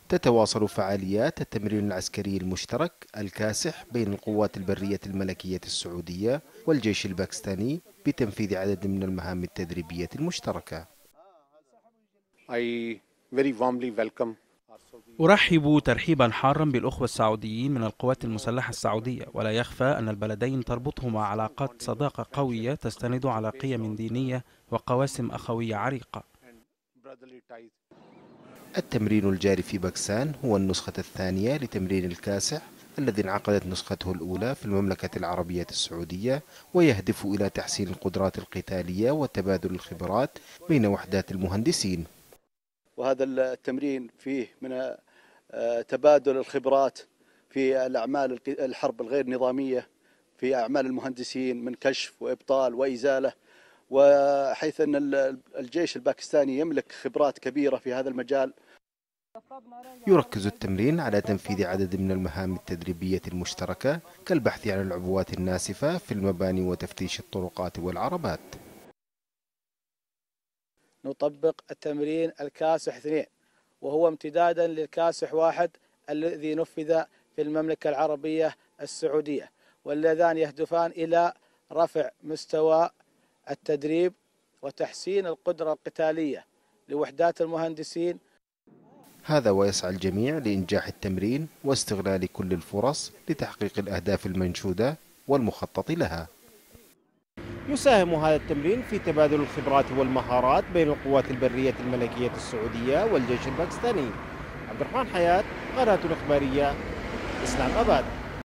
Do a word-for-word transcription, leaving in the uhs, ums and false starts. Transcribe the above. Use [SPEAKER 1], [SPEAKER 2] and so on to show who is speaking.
[SPEAKER 1] تتواصل فعاليات التمرين العسكري المشترك الكاسح بين القوات البرية الملكية السعودية والجيش الباكستاني بتنفيذ عدد من المهام التدريبية المشتركة.
[SPEAKER 2] I very warmly welcome.
[SPEAKER 3] أرحب ترحيبا حارا بالأخوة السعوديين من القوات المسلحة السعودية، ولا يخفى أن البلدين تربطهما علاقات صداقة قوية تستند على قيم دينية وقواسم أخوية عريقة.
[SPEAKER 1] التمرين الجاري في باكستان هو النسخة الثانية لتمرين الكاسح الذي انعقدت نسخته الأولى في المملكة العربية السعودية، ويهدف إلى تحسين القدرات القتالية وتبادل الخبرات بين وحدات المهندسين.
[SPEAKER 4] وهذا التمرين فيه من تبادل الخبرات في الأعمال الحرب الغير نظامية، في أعمال المهندسين من كشف وإبطال وإزالة، وحيث أن الجيش الباكستاني يملك خبرات كبيرة في هذا المجال.
[SPEAKER 1] يركز التمرين على تنفيذ عدد من المهام التدريبية المشتركة كالبحث عن العبوات الناسفة في المباني وتفتيش الطرقات والعربات.
[SPEAKER 5] نطبق التمرين الكاسح اثنين، وهو امتدادا للكاسح واحد الذي نفذ في المملكة العربية السعودية، واللذان يهدفان إلى رفع مستوى التدريب وتحسين القدرة القتالية لوحدات المهندسين.
[SPEAKER 1] هذا ويسعى الجميع لإنجاح التمرين واستغلال كل الفرص لتحقيق الأهداف المنشودة والمخطط لها. يساهم هذا التمرين في تبادل الخبرات والمهارات بين القوات البرية الملكية السعودية والجيش الباكستاني. عبد الرحمن حياة، قناة الإخبارية، إسلام أباد.